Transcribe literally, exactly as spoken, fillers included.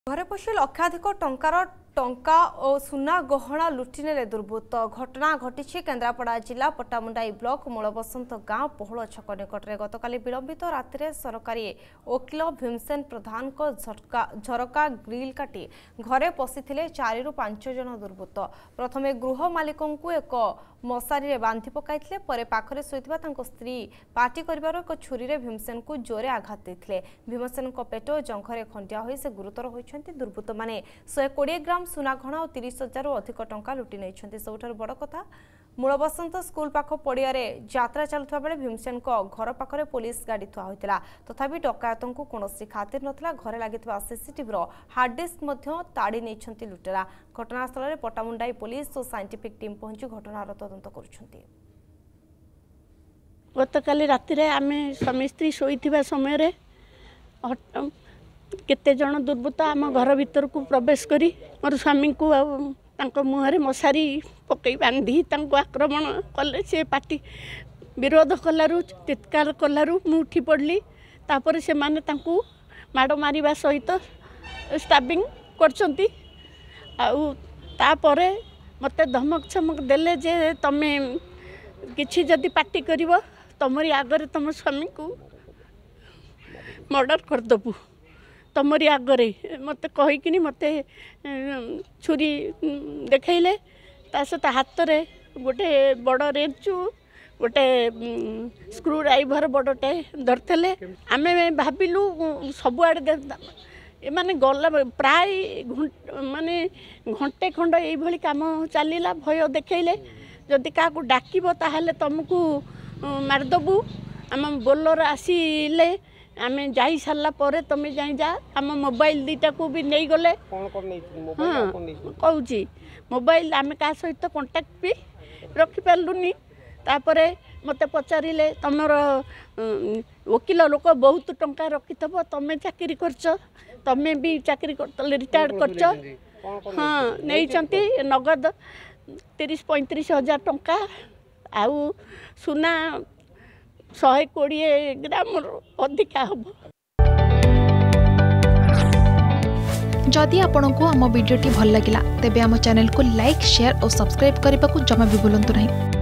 घरे पशि लक्षाधिक टंकार टंका और सुना गहना लुटिने दुर्बृत्त घटना घटी केन्द्रापड़ा जिला पट्टामुंडाई ब्लॉक मूलबसंत गांव पोहल छक निकट में गतकाली विलंबित राति सरकारी वकिल भीमसेन प्रधान को झरका ग्रिल काटी घरे पशिथिले चारि रु पांच जन दुर्बृत्त प्रथमे गृह मालिकों एक मशारी बांधि पकाइथिले परे पाखरे सोइथिबा तांको स्त्री पार्टी करिवार एक छुरी रे भीमसेन को जोरे आघात देथिले भीमसेन को पेट और जंघरे खंडिया होई से गुरुतर होइछन्ति दुर्बृत्त माने एक सौ बीस ग्राम सुना गहना और तीस हजार अधिक टंका लुटि नहीं सबुठार बड़ कथा मूलबसंत स्कूल पाख पड़िया यात्रा चलुवा बेले भीमसेन को घर पाखरे पुलिस गाड़ी थुआ होता तथापि डकायतों को कौन खातिर नथिला घरे लागिथिबा सीसीटीवी रो हार्ड डिस्क ताड़ी नहीं लुटेरा घटनास्थल में पट्टामुंडाई पुलिस और साइंटिफिक टीम पहुंची घटनार तदंत करुछन्ति। गतकाली राति रे आमे स्वामी स्त्री शोइथिबा समय रे केते जन दुर्बृत्त आम घर भीतर को प्रवेश करी मोर स्वामी को तांको मुहरे मशारी पकई बांधी तांको आक्रमण कले से पार्टी विरोध कलारू चित्कार कलारू मु उठी पड़ली तापर से माने तांको माड़ मारिबा सहित स्टाबिंग करचंती आउ तापरे मते धमक छमक देले जे तमे किछि जदि पार्टी करिवो तमरी आगरे तम स्वामी को मर्डर कर दबु तमरी आगरे मत कहीकिनी मत छुरी देखैले ता सहित हाथ रे गोटे बड़ रेंचु गोटे स्क्रू ड्राइवर बड़टे धरते आमे भाविलु सबुआड़े माने गला प्राय माने घंटे खंड ये काम चलला भय देखैले जदि क्या डाकब ताहले तुमको मारदेबू आम बोलर आसिले आमे जाई सारा पर तुम जाई जा आम मोबाइल दीटा को भी नहीं गले हाँ कहूँ मोबाइल आमे का सहित कांटेक्ट भी रखिपारूनी तापरे मते पचारे तुमर वकिल लोक बहुत टंका रखिथब तुम चाकरी करछ तमें भी चाकरी रिटायर्ड करछ हाँ नहीं नगद तीस पैंतीस हजार टंका आउ सुना शहे कोड़े ग्राम अधिका हम। जदि आपंक आम भिडी भल लगा तेब आम चैनल को लाइक शेयर और सब्सक्राइब करने को जमा भी भूलु नहीं।